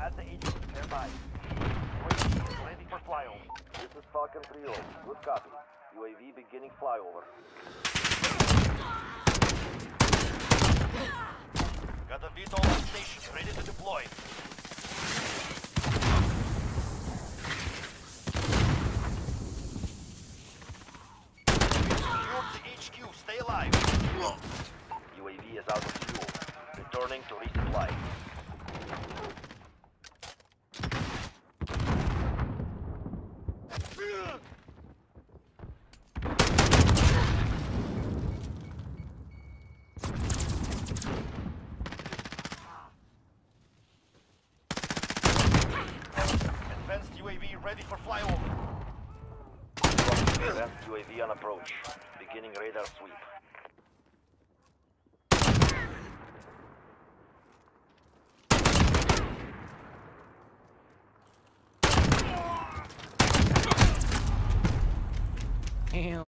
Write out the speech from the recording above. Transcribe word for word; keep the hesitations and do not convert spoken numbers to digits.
At the H Q, stand by. U A V is ready for flyover. This is Falcon three oh. Good copy. U A V beginning flyover. Got a V TOL on station, ready to deploy. Secured the H Q, stay alive. U A V is out of fuel. Returning to resupply. Advanced U A V ready for flyover. Advanced U A V on approach. Beginning radar sweep. Damn.